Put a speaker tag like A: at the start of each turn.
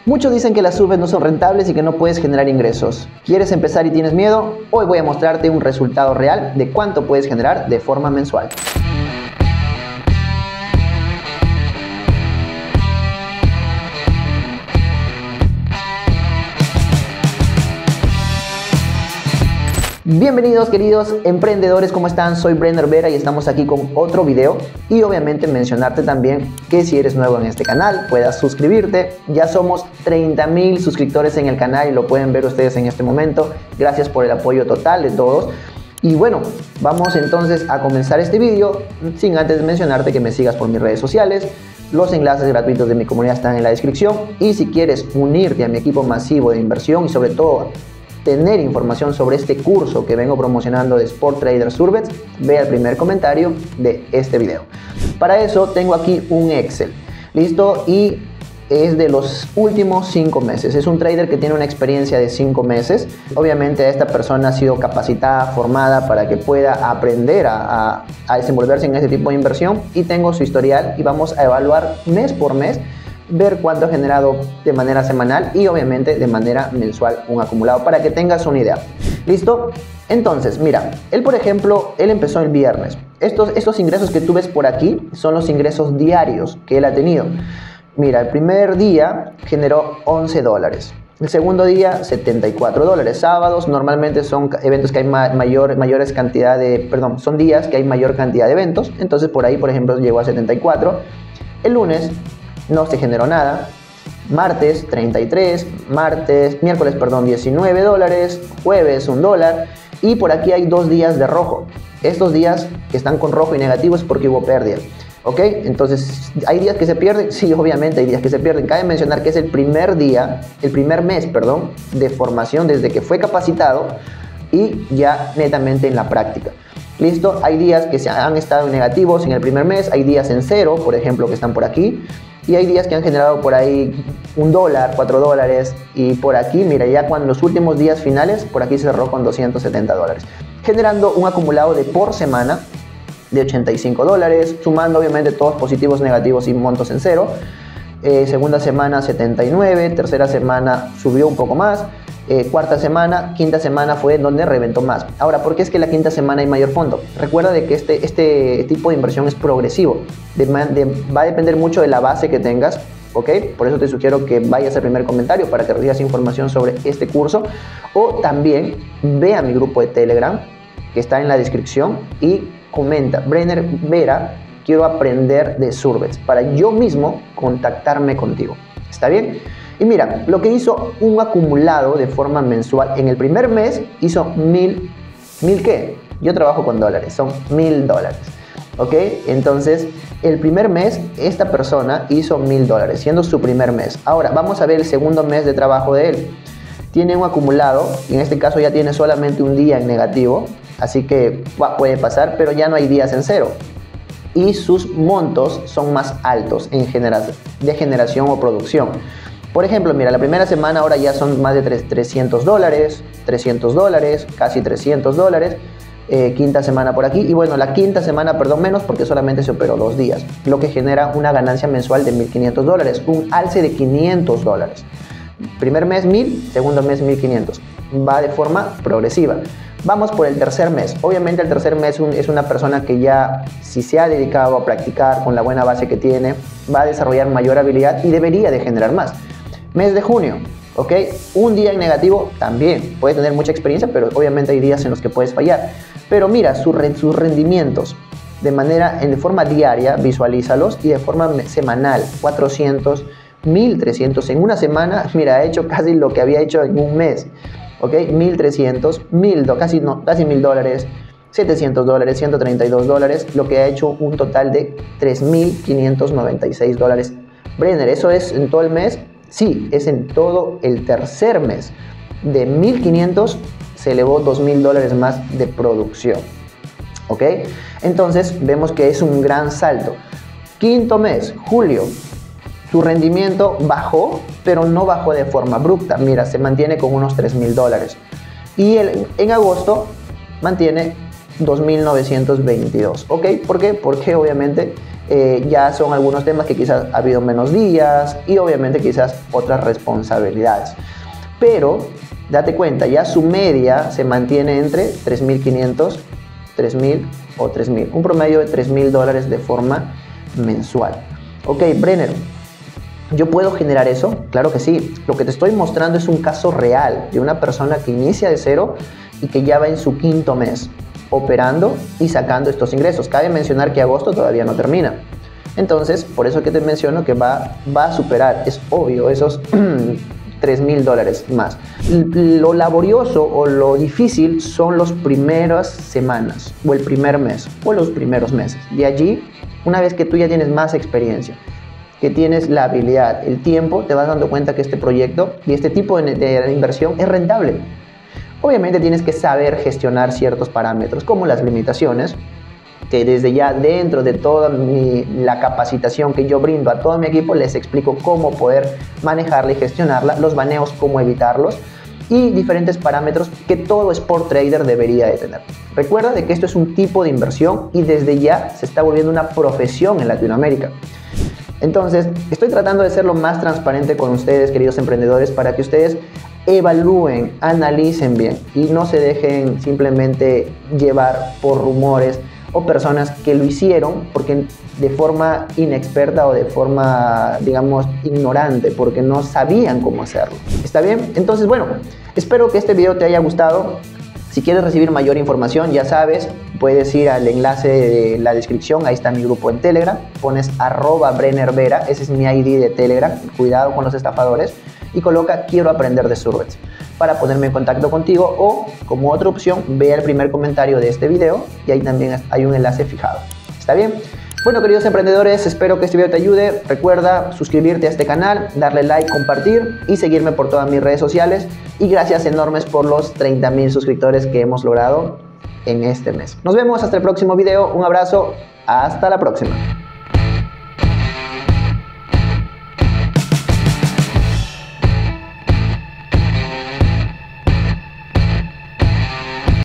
A: Muchos dicen que las subes no son rentables y que no puedes generar ingresos. ¿Quieres empezar y tienes miedo? Hoy voy a mostrarte un resultado real de cuánto puedes generar de forma mensual. Bienvenidos queridos emprendedores, ¿cómo están? Soy Brenner Vera y estamos aquí con otro video y obviamente mencionarte también que si eres nuevo en este canal puedas suscribirte. Ya somos 30,000 suscriptores en el canal y lo pueden ver ustedes en este momento. Gracias por el apoyo total de todos. Y bueno, vamos entonces a comenzar este video sin antes mencionarte que me sigas por mis redes sociales. Los enlaces gratuitos de mi comunidad están en la descripción y si quieres unirte a mi equipo masivo de inversión y sobre todo tener información sobre este curso que vengo promocionando de Sport Trader Surbets, ve al primer comentario de este video. Para eso tengo aquí un Excel, listo, y es de los últimos 5 meses. Es un trader que tiene una experiencia de 5 meses. Obviamente esta persona ha sido capacitada, formada para que pueda aprender a desenvolverse en este tipo de inversión y tengo su historial y vamos a evaluar mes por mes, ver cuánto ha generado de manera semanal y obviamente de manera mensual un acumulado para que tengas una idea. ¿Listo? Entonces, mira, él por ejemplo, él empezó el viernes. Estos ingresos que tú ves por aquí son los ingresos diarios que él ha tenido. Mira, el primer día generó $11. El segundo día, $74. Sábados normalmente son eventos que hay mayores cantidad de, perdón, son días que hay mayor cantidad de eventos. Entonces por ahí, por ejemplo, llegó a 74. El lunes no se generó nada. Martes 33, miércoles perdón, $19, jueves $1 y por aquí hay 2 días de rojo. Estos días que están con rojo y negativo es porque hubo pérdida. ¿Ok? Entonces, ¿hay días que se pierden? Sí, obviamente hay días que se pierden. Cabe mencionar que es el primer mes, perdón, de formación desde que fue capacitado y ya netamente en la práctica. ¿Listo? Hay días que se han estado negativos en el primer mes, hay días en cero, por ejemplo, que están por aquí. Y hay días que han generado por ahí $1, $4 y por aquí, mira, ya cuando los últimos días finales, por aquí cerró con $270, generando un acumulado de por semana de $85, sumando obviamente todos positivos, negativos y montos en cero. Segunda semana 79, tercera semana subió un poco más, cuarta semana, quinta semana fue donde reventó más. Ahora, ¿por qué es que la quinta semana hay mayor fondo? Recuerda de que este tipo de inversión es progresivo, va a depender mucho de la base que tengas, ¿ok? Por eso te sugiero que vayas al primer comentario para que recibas información sobre este curso o también ve a mi grupo de Telegram que está en la descripción y comenta, Brenner Vera, quiero aprender de Surbets para yo mismo contactarme contigo. ¿Está bien? Y mira, lo que hizo un acumulado de forma mensual en el primer mes hizo ¿1000 qué? Yo trabajo con dólares, son $1000. ¿Ok? Entonces, el primer mes esta persona hizo $1000, siendo su primer mes. Ahora, vamos a ver el segundo mes de trabajo de él. Tiene un acumulado, y en este caso ya tiene solamente un día en negativo, así que puede pasar, pero ya no hay días en cero. Y sus montos son más altos en de generación o producción. Por ejemplo, mira, la primera semana ahora ya son más de $300, casi $300. Quinta semana por aquí y bueno, la quinta semana, perdón, menos porque solamente se operó 2 días, lo que genera una ganancia mensual de $1500, un alce de $500. Primer mes 1000, segundo mes 1500. Va de forma progresiva. Vamos por el tercer mes. Obviamente el tercer mes es una persona que ya, si se ha dedicado a practicar con la buena base que tiene, va a desarrollar mayor habilidad y debería de generar más. Mes de junio, ¿ok? Un día en negativo también. Puedes tener mucha experiencia, pero obviamente hay días en los que puedes fallar. Pero mira sus rendimientos de forma diaria, visualízalos, y de forma semanal, 400, 1300 en una semana. Mira, ha hecho casi lo que había hecho en un mes. ¿Ok? 1300, casi $1000, $700, $132, lo que ha hecho un total de $3596. Brenner, ¿eso es en todo el mes? Sí, es en todo el tercer mes. De 1500 se elevó $2000 más de producción. ¿Ok? Entonces vemos que es un gran salto. Quinto mes, julio. Su rendimiento bajó, pero no bajó de forma abrupta. Mira, se mantiene con unos $3000. Y en agosto mantiene 2.922. ¿Ok? ¿Por qué? Porque obviamente ya son algunos temas que quizás ha habido menos días y obviamente quizás otras responsabilidades. Pero date cuenta, ya su media se mantiene entre 3.500, 3.000 o 3.000. Un promedio de $3.000 de forma mensual. Ok, Brenner, ¿yo puedo generar eso? Claro que sí. Lo que te estoy mostrando es un caso real de una persona que inicia de cero y que ya va en su 5.º mes operando y sacando estos ingresos. Cabe mencionar que agosto todavía no termina. Entonces, por eso que te menciono que va a superar, es obvio, esos $3.000 más. Lo laborioso o lo difícil son las primeras semanas o el primer mes o los primeros meses. De allí, una vez que tú ya tienes más experiencia, que tienes la habilidad, el tiempo, te vas dando cuenta que este proyecto y este tipo de inversión es rentable. Obviamente tienes que saber gestionar ciertos parámetros como las limitaciones, que desde ya dentro de toda la capacitación que yo brindo a todo mi equipo les explico cómo poder manejarla y gestionarla, los baneos, cómo evitarlos y diferentes parámetros que todo sport trader debería de tener. Recuerda de que esto es un tipo de inversión y desde ya se está volviendo una profesión en Latinoamérica. Entonces, estoy tratando de ser lo más transparente con ustedes, queridos emprendedores, para que ustedes evalúen, analicen bien y no se dejen simplemente llevar por rumores o personas que lo hicieron porque de forma inexperta o de forma, digamos, ignorante, porque no sabían cómo hacerlo. ¿Está bien? Entonces, bueno, espero que este video te haya gustado. Si quieres recibir mayor información, ya sabes, puedes ir al enlace de la descripción, ahí está mi grupo en Telegram, pones @BrennerVera, ese es mi ID de Telegram, cuidado con los estafadores, y coloca quiero aprender de Surbets para ponerme en contacto contigo, o como otra opción, ve el primer comentario de este video y ahí también hay un enlace fijado. ¿Está bien? Bueno, queridos emprendedores, espero que este video te ayude. Recuerda suscribirte a este canal, darle like, compartir y seguirme por todas mis redes sociales. Y gracias enormes por los 30.000 suscriptores que hemos logrado en este mes. Nos vemos hasta el próximo video. Un abrazo. Hasta la próxima.